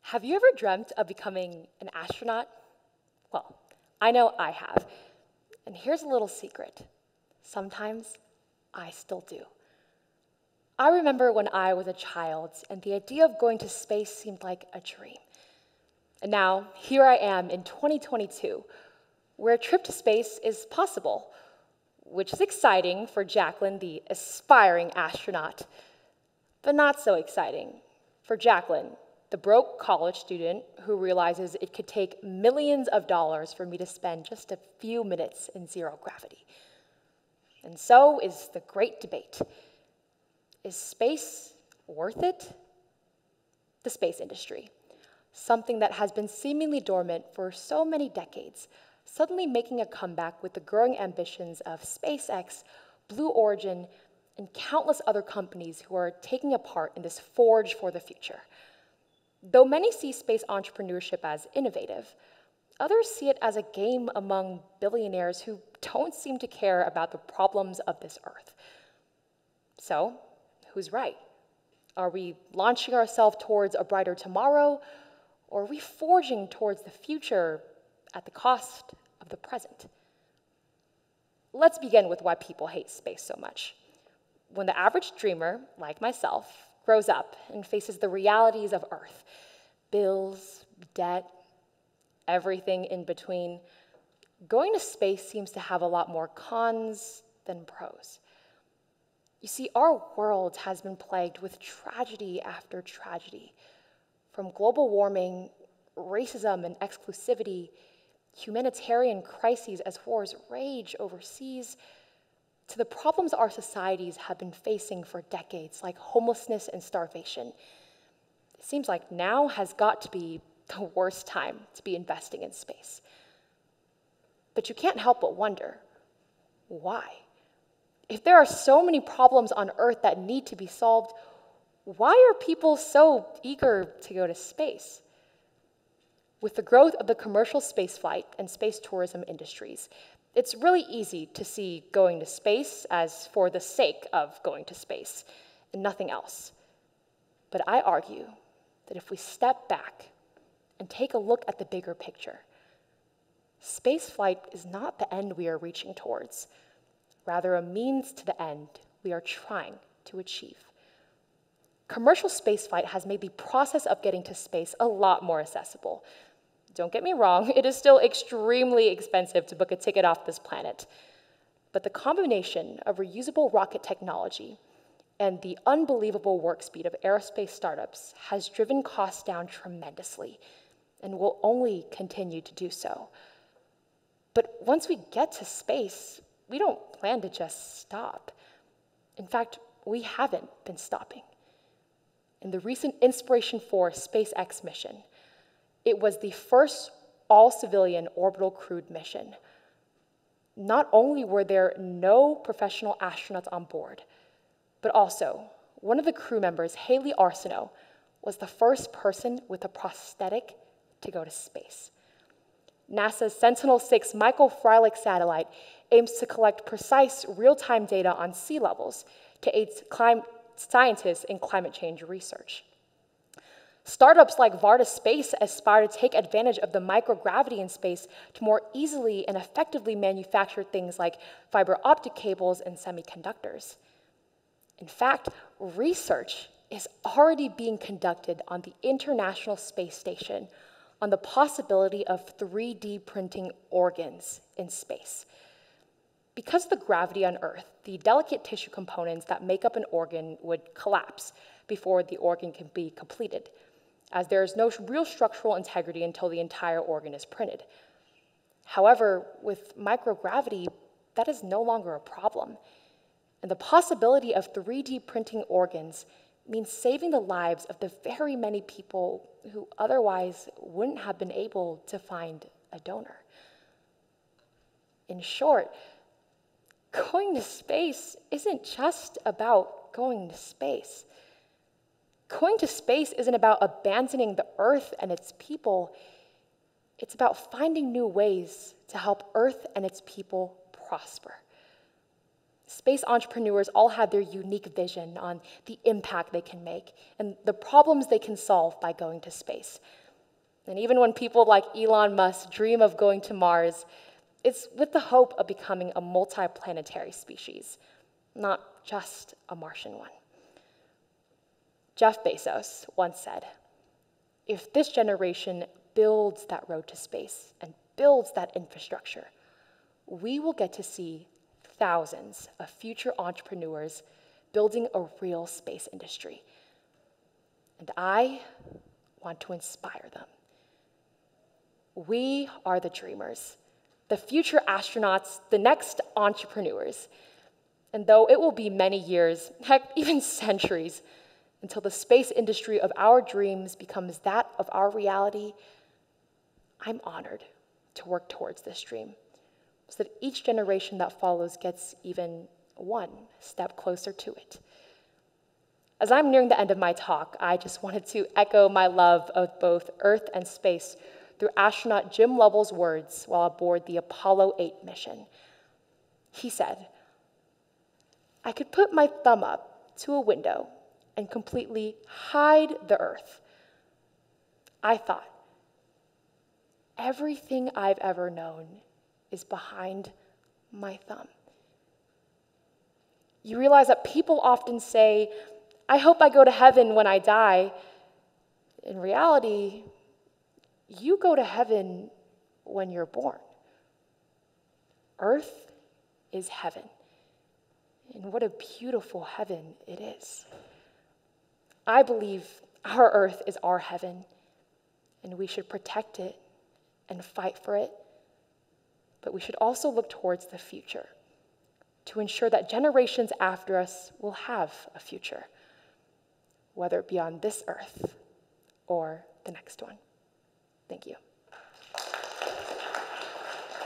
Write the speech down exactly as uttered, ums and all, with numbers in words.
Have you ever dreamt of becoming an astronaut? Well, I know I have. And here's a little secret. Sometimes I still do. I remember when I was a child and the idea of going to space seemed like a dream. And now, here I am in twenty twenty-two, where a trip to space is possible, which is exciting for Jacqueline, the aspiring astronaut, but not so exciting for Jacqueline, the broke college student who realizes it could take millions of dollars for me to spend just a few minutes in zero gravity. And so is the great debate. Is space worth it? The space industry, something that has been seemingly dormant for so many decades, suddenly making a comeback with the growing ambitions of SpaceX, Blue Origin, and countless other companies who are taking a part in this forge for the future. Though many see space entrepreneurship as innovative, others see it as a game among billionaires who don't seem to care about the problems of this Earth. So, who's right? Are we launching ourselves towards a brighter tomorrow, or are we forging towards the future at the cost of the present? Let's begin with why people hate space so much. When the average dreamer, like myself, grows up and faces the realities of Earth, bills, debt, everything in between, going to space seems to have a lot more cons than pros. You see, our world has been plagued with tragedy after tragedy, from global warming, racism and exclusivity, humanitarian crises as wars rage overseas, to the problems our societies have been facing for decades, like homelessness and starvation. It seems like now has got to be the worst time to be investing in space. But you can't help but wonder, why? If there are so many problems on Earth that need to be solved, why are people so eager to go to space? With the growth of the commercial spaceflight and space tourism industries, it's really easy to see going to space as for the sake of going to space and nothing else. But I argue that if we step back and take a look at the bigger picture, spaceflight is not the end we are reaching towards, rather a means to the end we are trying to achieve. Commercial spaceflight has made the process of getting to space a lot more accessible. Don't get me wrong, it is still extremely expensive to book a ticket off this planet. But the combination of reusable rocket technology and the unbelievable work speed of aerospace startups has driven costs down tremendously and will only continue to do so. But once we get to space, we don't plan to just stop. In fact, we haven't been stopping. In the recent Inspiration four SpaceX mission, it was the first all-civilian orbital crewed mission. Not only were there no professional astronauts on board, but also one of the crew members, Haley Arsenault, was the first person with a prosthetic to go to space. NASA's Sentinel six Michael Freilich satellite aims to collect precise real-time data on sea levels to aid clim- scientists in climate change research. Startups like Varda Space aspire to take advantage of the microgravity in space to more easily and effectively manufacture things like fiber optic cables and semiconductors. In fact, research is already being conducted on the International Space Station on the possibility of three D printing organs in space. Because of the gravity on Earth, the delicate tissue components that make up an organ would collapse before the organ can be completed, as there is no real structural integrity until the entire organ is printed. However, with microgravity, that is no longer a problem. And the possibility of three D printing organs means saving the lives of the very many people who otherwise wouldn't have been able to find a donor. In short, going to space isn't just about going to space. Going to space isn't about abandoning the Earth and its people. It's about finding new ways to help Earth and its people prosper. Space entrepreneurs all have their unique vision on the impact they can make and the problems they can solve by going to space. And even when people like Elon Musk dream of going to Mars, it's with the hope of becoming a multi-planetary species, not just a Martian one. Jeff Bezos once said, "If this generation builds that road to space and builds that infrastructure, we will get to see thousands of future entrepreneurs building a real space industry. And I want to inspire them. We are the dreamers, the future astronauts, the next entrepreneurs. And though it will be many years, heck, even centuries, until the space industry of our dreams becomes that of our reality, I'm honored to work towards this dream, so that each generation that follows gets even one step closer to it." As I'm nearing the end of my talk, I just wanted to echo my love of both Earth and space through astronaut Jim Lovell's words while aboard the Apollo eight mission. He said, "I could put my thumb up to a window and completely hide the Earth. I thought, everything I've ever known is behind my thumb." You realize that people often say, "I hope I go to heaven when I die." In reality, you go to heaven when you're born. Earth is heaven. And what a beautiful heaven it is. I believe our Earth is our heaven, and we should protect it and fight for it. But we should also look towards the future to ensure that generations after us will have a future, whether it be on this earth or the next one. Thank you.